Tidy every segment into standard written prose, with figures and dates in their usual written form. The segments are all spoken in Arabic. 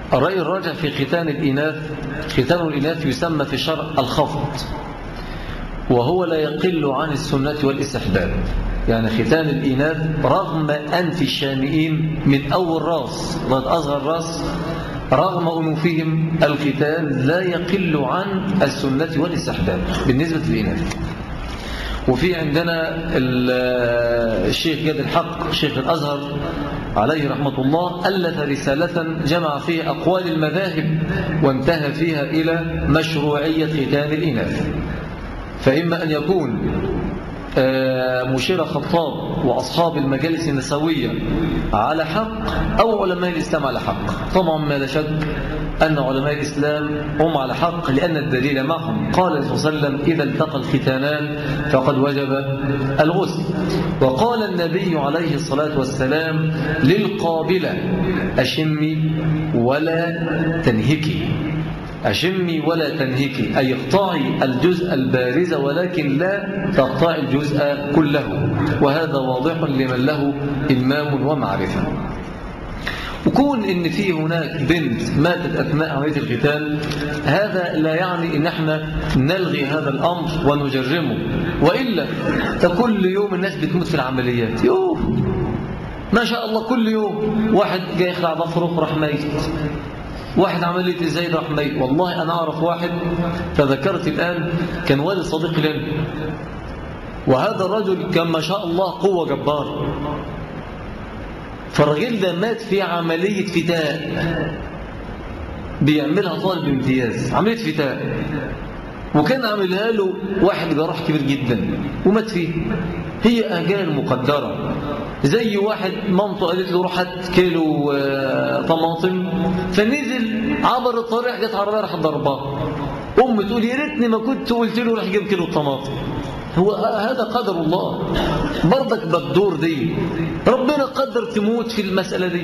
الرأي الراجع في ختان الإناث، ختان الإناث يسمى في الشرع الخفض، وهو لا يقل عن السنة والاستحباب. يعني ختان الإناث رغم أنف الشامئين من أول راس لغاية أصغر راس، رغم أنوفهم الختان لا يقل عن السنة والاستحباب بالنسبة للإناث. وفي عندنا الشيخ جاد الحق شيخ الأزهر عليه رحمة الله ألف رسالة جمع فيها أقوال المذاهب وانتهى فيها إلى مشروعية ختان الإناث. فإما أن يكون مشير خطاب وأصحاب المجالس النسوية على حق أو علماء الإسلام على حق. طبعا ما لا شك أن علماء الإسلام هم على حق، لأن الدليل معهم. قال صلى الله عليه وسلم إذا التقى الختانان فقد وجب الغسل. وقال النبي عليه الصلاة والسلام للقابلة أشمي ولا تنهكي، أشمي ولا تنهكي، أي اقطعي الجزء البارز ولكن لا تقطعي الجزء كله. وهذا واضح لمن له إلمام ومعرفة. وكون إن في هناك بنت ماتت أثناء عملية الختان هذا لا يعني إن احنا نلغي هذا الأمر ونجرمه، وإلا فكل يوم الناس بتموت في العمليات. يوه ما شاء الله كل يوم واحد جاي يخلع ضفره راح ميت، واحد عملية الزايد راح ميت. والله أنا أعرف واحد تذكرت الآن كان والد صديق لنا، وهذا الرجل كان ما شاء الله قوة جبار. فالرجل ده مات في عملية فتاء بيعملها طالب امتياز، عملية فتاء، وكان عملها له واحد جراح كبير جدا ومات فيه. هي أجال مقدرة. زي واحد مامته قالت له روح هات كيلو طماطم، فنزل عبر الطريق جت عربية راح ضربها. أم تقول يا ريتني ما كنت قلت له راح جيب كيلو الطماطم. هو هذا قدر الله برضك بالدور دي، ربنا قدر تموت في المسألة دي.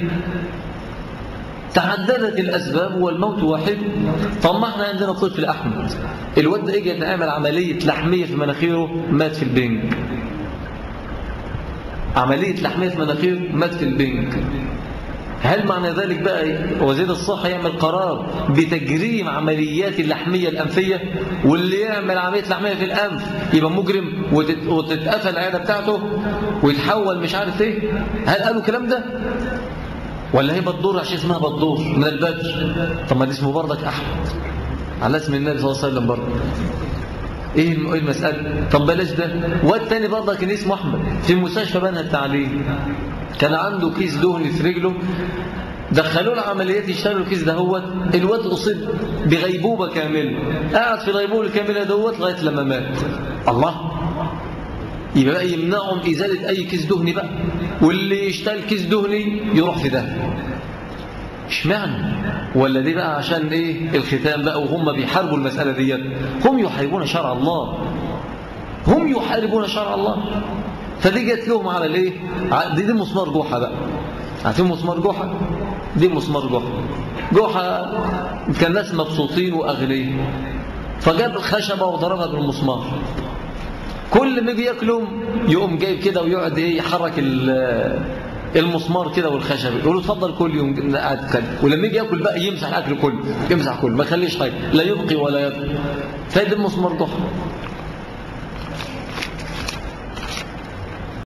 تعددت الأسباب والموت واحد. طب ما احنا عندنا طفل أحمد الواد ده اجى يتعمل عملية لحمية في مناخيره مات في البنك. عملية لحمية في مناخيره مات في البنك. هل معنى ذلك بقى وزير الصحة يعمل قرار بتجريم عمليات اللحمية الأنفية، واللي يعمل عملية لحمية في الأنف يبقى مجرم وتتقفل العيادة بتاعته ويتحول مش عارف ايه؟ هل قالوا الكلام ده؟ ولا هي بدور عشان اسمها بدور من البدر؟ طب ما دي اسمه برضك أحمد على اسم النبي صلى الله عليه وسلم برضه. ايه المسألة؟ طب بلاش ده. والتاني برضك كان اسمه أحمد في مستشفى بنها التعليم، كان عنده كيس دهني في رجله، دخلوا له عمليات يشتغلوا الكيس ده. هو الواد أصيب بغيبوبة كاملة، قاعد في الغيبوبة الكاملة دوت لغاية لما مات. الله، يبقى بقى يمنعهم إزالة أي كيس دهني بقى، واللي يشتغل كيس دهني يروح في ده. اشمعنى؟ ولا دي بقى عشان ايه الختام بقى وهم بيحاربوا المسألة ديت؟ هم يحاربون شرع الله، هم يحاربون شرع الله. فدي جت لهم على الايه؟ دي مسمار جوحة بقى. عارفين مسمار جوحة؟ دي مسمار جوحة. جوحة كان ناس مبسوطين واغنياء، فجاب الخشبة وضربها بالمسمار. كل ما يجي ياكلهم يقوم جايب كده ويقعد ايه يحرك المسمار كده والخشب، يقولوا اتفضل كل يوم قاعد كده. ولما يجي ياكل بقى يمسح الاكل كله، يمسح كله ما يخليش حاجه لا يبقي ولا يبقي. فده المسمار جحا.